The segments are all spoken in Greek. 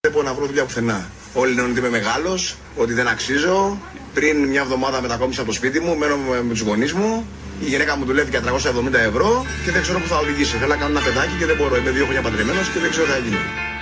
Δεν μπορώ να βρω δουλειά πουθενά. Όλοι λένε ότι είμαι μεγάλος, ότι δεν αξίζω. Πριν μια εβδομάδα μετακόμισα από το σπίτι μου, μένω με τους γονείς μου. Η γυναίκα μου δουλεύει για 370 ευρώ και δεν ξέρω πού θα οδηγήσει. Θέλω να κάνω ένα παιδάκι και δεν μπορώ. Είμαι 2 χρόνια παντρεμένος και δεν ξέρω τι θα γίνει.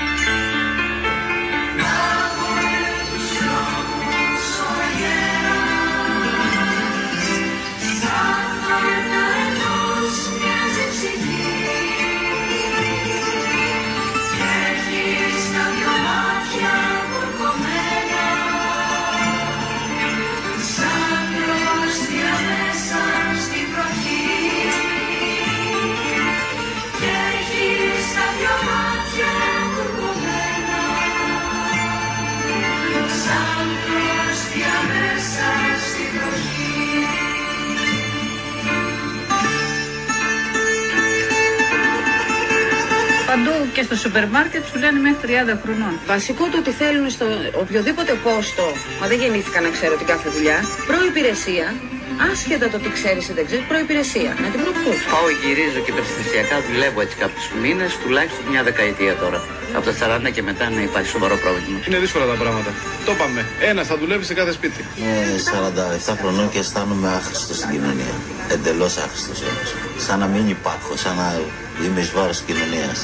Παντού και στο σούπερ μάρκετ σου λένε μέχρι 30 χρονών. Βασικό το ότι θέλουν στο οποιοδήποτε πόστο, μα δεν γεννήθηκα να ξέρω την κάθε δουλειά, προϋπηρεσία, άσχετα το τι ξέρεις ή δεν ξέρεις, προϋπηρεσία. Να την προπούς. Πάω, γυρίζω και περιστασιακά δουλεύω έτσι κάποιους μήνες, τουλάχιστον μια δεκαετία τώρα. Από τα 40 και μετά να υπάρχει σοβαρό πρόβλημα. Είναι δύσκολα τα πράγματα. Το είπαμε. Ένας θα δουλεύει σε κάθε σπίτι. Είμαι 47 χρονών και αισθάνομαι άχρηστος στην κοινωνία. Εντελώς άχρηστος όμως. Σαν να μην υπάρχω, σαν να είμαι εις βάρος της κοινωνίας.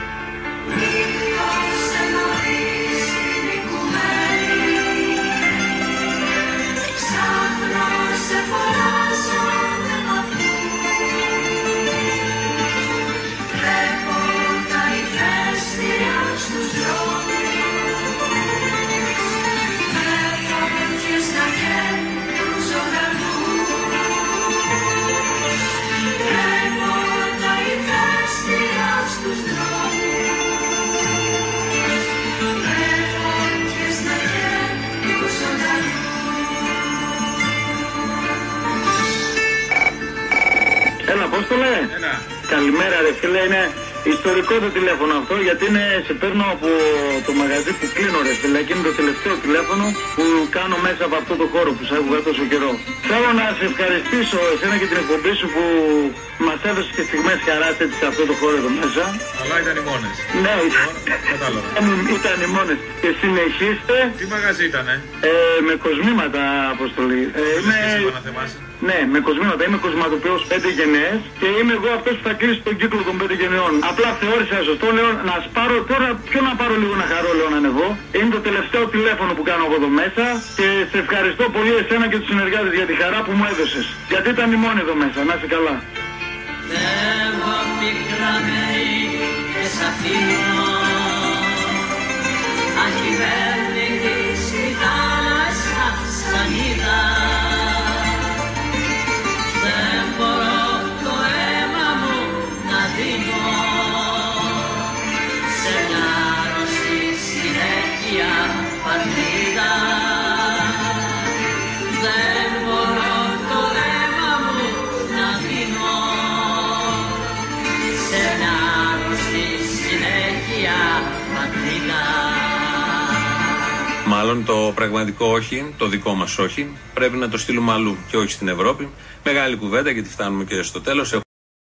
Απόστολε, καλημέρα ρε φίλε, είναι ιστορικό το τηλέφωνο αυτό, γιατί σε παίρνω από το μαγαζί που κλείνω ρε φίλε, και είναι το τελευταίο τηλέφωνο που κάνω μέσα από αυτό το χώρο που σε άκουγα τόσο καιρό. Θέλω να σε ευχαριστήσω εσένα και την εκπομπή σου που μας έδωσε και στιγμές χαράς έτσι σε αυτό το χώρο εδώ μέσα. Αλλά ήταν οι μόνες. Ναι, κατάλαβα. Ήταν οι μόνες. Και συνεχίστε. Τι μαγαζί ήτανε? Με κοσμήματα, Αποστολή. Ναι, με κοσμήματα. Είμαι κοσματοποιός 5 γενναίες και είμαι εγώ αυτός που θα κλείσει τον κύκλο των 5 γενναιών. Απλά θεώρησα σωστό, λέω να σπάρω τώρα. Ποιο να πάρω λίγο να χαρώ, λέω να ανεβώ. Είναι το τελευταίο τηλέφωνο που κάνω από εδώ μέσα και σε ευχαριστώ πολύ εσένα και τους συνεργάτες για τη χαρά που μου έδωσες. Γιατί ήταν οι μόνοι εδώ μέσα. Να είσαι καλά. Μάλλον το πραγματικό όχι, το δικό μας όχι, πρέπει να το στείλουμε αλλού και όχι στην Ευρώπη. Μεγάλη κουβέντα γιατί φτάνουμε και στο τέλος.